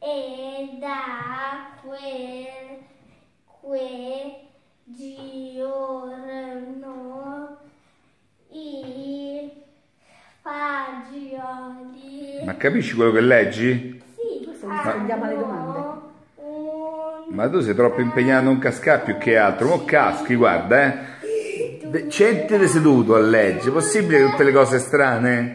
e da que giorno i fagioli. Ma capisci quello che leggi? Sì, rispondiamo alle domande. Ma tu sei troppo impegnato a non cascare più che altro. Mo caschi, guarda, Centri seduto a leggere. Possibile che tutte le cose strane?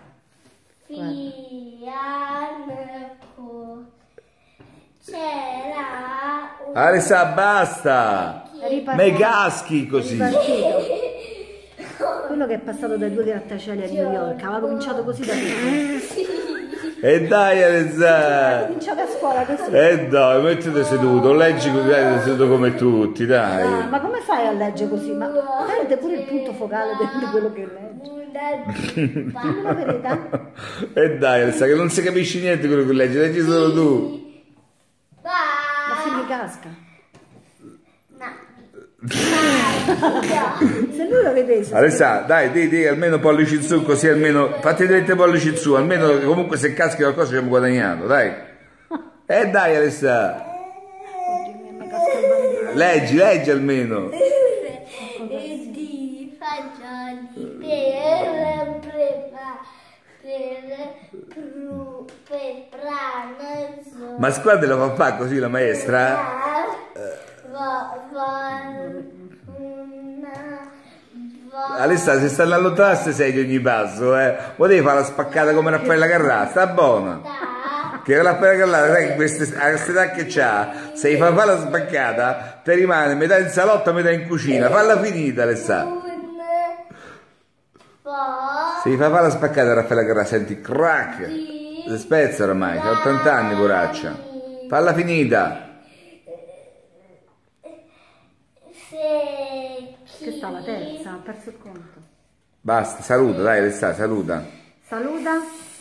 C'era un... Alessà, basta! Ma caschi così! Quello che è passato dai 2 grattacieli a New York aveva cominciato così da piccolo. E dai Alessà! Ha cominciato a scuola così. E dai, mettiti seduto, leggi seduto come tutti, dai! Ma come fai a leggere così? Ma prende pure il punto focale di quello che leggi. Dimmi la verità. E dai Alessà, che non si capisce niente di quello che leggi solo tu! Ma se mi casca. Se lui lo vedesse. Alessà, dai, di almeno pollici in su, così almeno fatti dette pollici in su, almeno comunque se caschi qualcosa ci abbiamo guadagnato, dai. E dai Alessà. Leggi almeno. E di fagioli per pranzo. Ma squadra lo fa fare così la maestra? Alessà, se stanno allontanare queste sedie ogni passo, potevi fare la spaccata come Raffaella Carrà, sta buona. Che Raffaella Carrà, sai che queste età che c'ha, se gli fa fare la spaccata, ti rimane metà in salotto, metà in cucina, falla finita Alessà. Se gli fa fare la spaccata a Raffaella Carrà, senti crack, si spezza oramai, c'ha 80 anni poraccia, falla finita. Che stava terza, ha perso il conto. Basta, saluta, dai Alessà, saluta. Saluta.